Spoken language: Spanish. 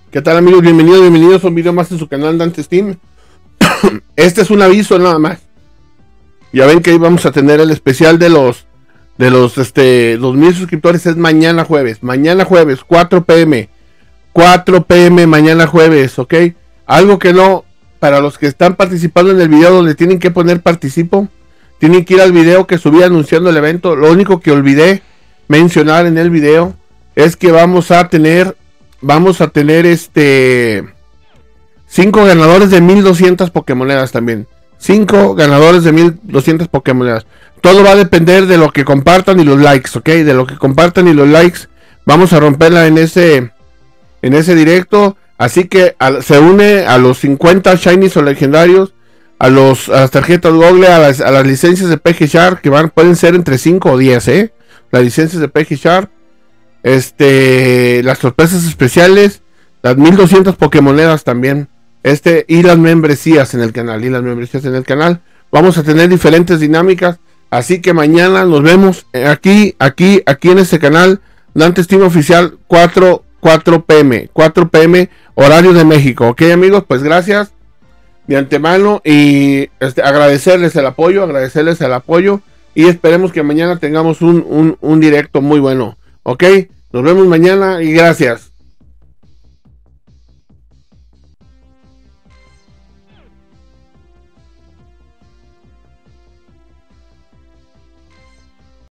¿Qué tal, amigos? Bienvenidos a un video más en su canal Dante Steam. Este es un aviso nada más. Ya ven que vamos a tener el especial de los 2000 suscriptores. Es mañana jueves, 4 pm 4 pm mañana jueves, ¿ok? Algo que no, para los que están participando en el video donde tienen que poner participo, tienen que ir al video que subí anunciando el evento. Lo único que olvidé mencionar en el video es que vamos a tener 5 ganadores de 1200 Pokémonedas también. 5 ganadores de 1200 Pokémonedas. Todo va a depender de lo que compartan y los likes, ¿ok? De lo que compartan y los likes. Vamos a romperla en ese directo. Así que se une a los 50 Shinies o legendarios, a las tarjetas Google, a las licencias de PG Shark, que pueden ser entre 5 o 10, las licencias de PG Shark, las sorpresas especiales, las 1200 Pokémonedas también, y las membresías en el canal, Vamos a tener diferentes dinámicas, así que mañana nos vemos aquí en este canal, Dante Steam Oficial, 4 pm, horario de México, ok, amigos. Pues gracias de antemano y agradecerles el apoyo, y esperemos que mañana tengamos un directo muy bueno, ok. Nos vemos mañana y gracias.